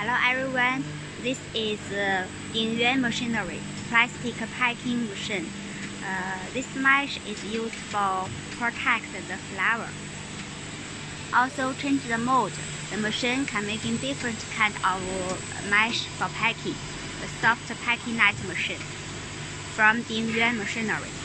Hello everyone, this is Dingyuan machinery, plastic packing machine. This mesh is used for protect the flour. Also change the mode. The machine can make different kind of mesh for packing. The soft packing net machine from Dingyuan machinery.